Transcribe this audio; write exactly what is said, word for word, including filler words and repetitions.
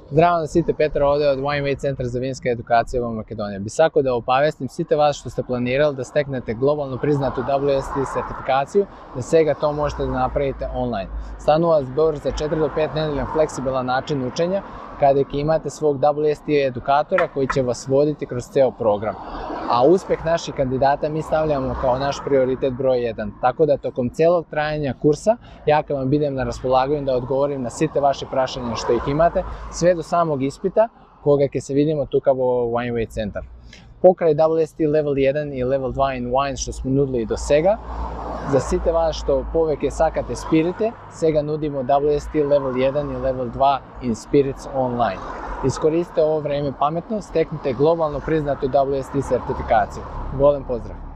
Здраво на сите, Петар овде од Wineway Центар за винска едукација во Македонија. Би сакал да оповестим сите вас што сте планирали да стекнете глобално признату дабл ю ес ти сертификацију, да сега тоа можете да направите онлайн. Станува збор за четири до пет неделен флексибилен начин учења, каде ќе имате свог дабл ю ес ти едукатора кој ќе вас водити кроз цел програм. А успех наши кандидата ми ставljamo као наш приоритет број еден. Така да током целог трајање курса ја ќе вам бидем на располагање да одговорим на сите ваши прашања што их имате, све до самог испита кога ќе се видиме тука во Wineway Центар. Покрај дабл ю ес ти Level еден и Level два in Wine што сме нудили до сега, за сите вас што повеќе сакате спирите, сега нудимо дабл ю ес ти Level еден и Level два in Spirits онлайн. Искористите ово време паметно, стекнете глобално признату дабл ю ес ти сертификација. Голем поздрав!